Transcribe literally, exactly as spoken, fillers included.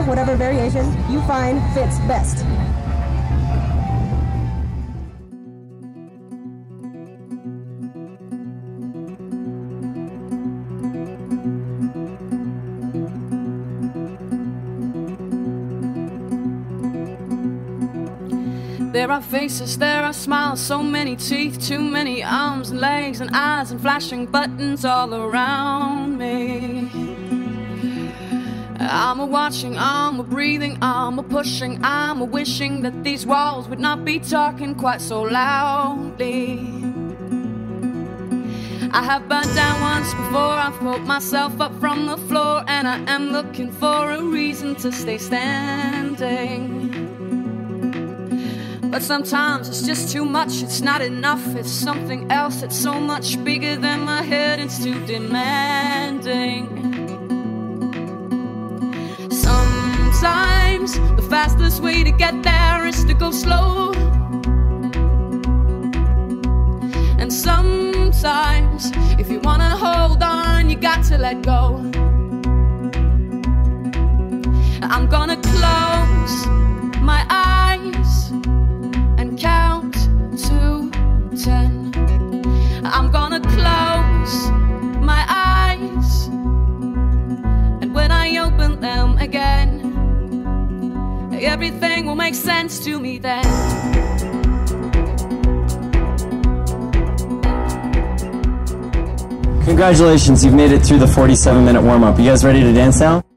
whatever variation you find fits best. There are faces, there are smiles, so many teeth, too many arms and legs and eyes and flashing buttons all around me. I'm a watching, I'm a breathing, I'm a pushing, I'm a wishing that these walls would not be talking quite so loudly. I have burnt down once before, I've pulled myself up from the floor, and I am looking for a reason to stay standing. But sometimes it's just too much, it's not enough, it's something else that's so much bigger than my head, it's too demanding. Sometimes the fastest way to get there is to go slow. And sometimes if you wanna hold on, you got to let go. I'm gonna close my eyes and count to ten. I'm gonna close my eyes, and when I open them again, everything will make sense to me then. Congratulations, you've made it through the forty-seven minute warm-up. You guys ready to dance now?